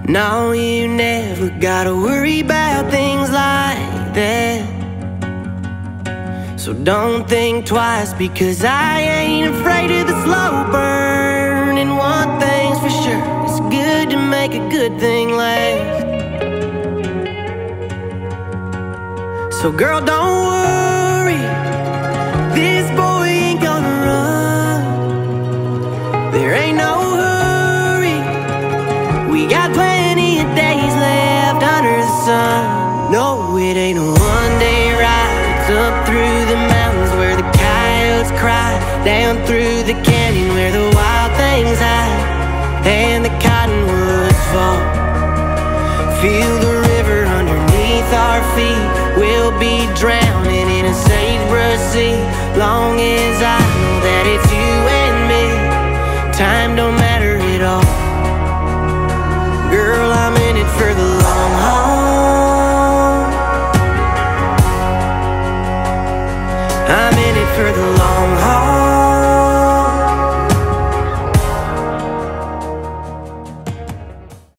No, you never gotta worry about things like that. So don't think twice, because I ain't afraid of the slow burn. And one thing's for sure, it's good to make a good thing last. So girl, don't worry, this boy ain't gonna run. There ain't no hurry, we got plenty of days left under the sun. No, it ain't a one-day ride. It's up through the mountains where the coyotes cry, down through the canyon where the wild things hide, and the cottonwoods fall. Feel the river underneath our feet. We'll be drowning in a sagebrush sea, long as I know that it's you and me. Time don't matter at all. Girl, I'm in it for the long haul. I'm in it for the long haul.